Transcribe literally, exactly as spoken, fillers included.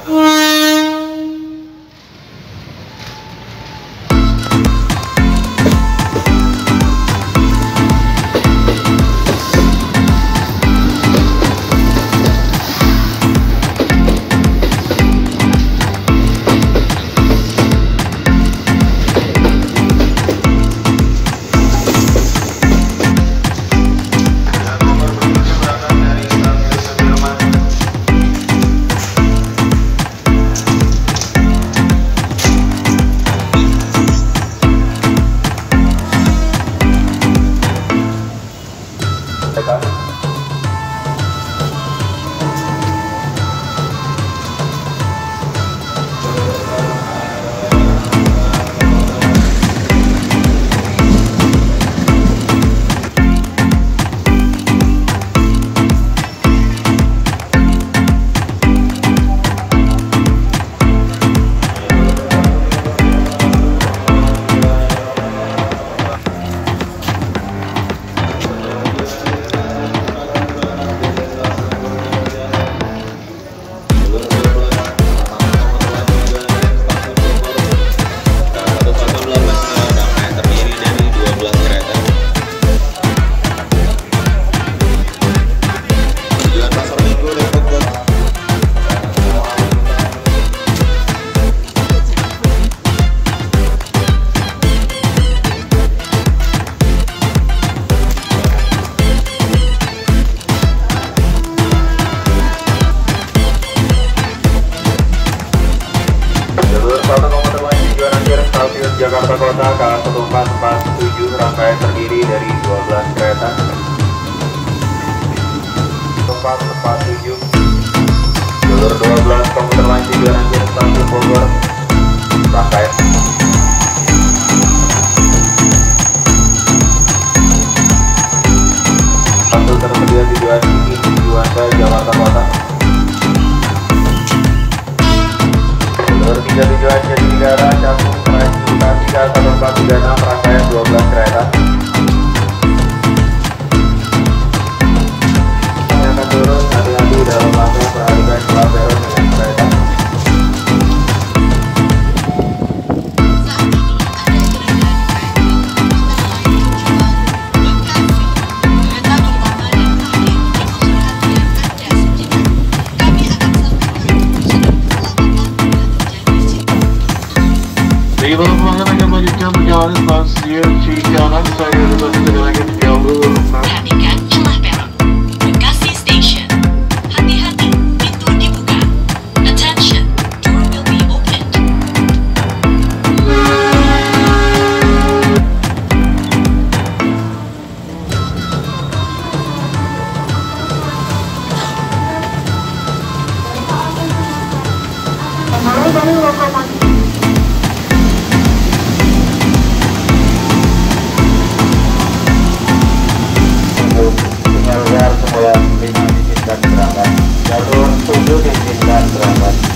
Jakarta Kota K satu empat empat tujuh rangkaian terdiri dari dua belas kereta. empat empat tujuh jalur dua belas komuter lain tujuan Anjir Stasiun Bogor rangkaian. Satu tersedia tujuan Sigi Juanda Jakarta Kota. Jalur tiga tujuan Jatinegara Cakung tiga satu empat tiga enam rangkaian dua belas kereta. Yang akan turun hati-hati dalam rangka perhatikan pelabelan dengan kereta. Bagi para pelanggan akan melanjutkan perjalanan stasiun Cikarang, saya berbagi dengan jalur perhatikan celah peron Bekasi Station. Hati-hati, pintu dibuka. Attention, door will be opened. Mulai dari lokomotif Jalur semula lima diizinkan berangkat. Jalur tujuh diizinkan berangkat.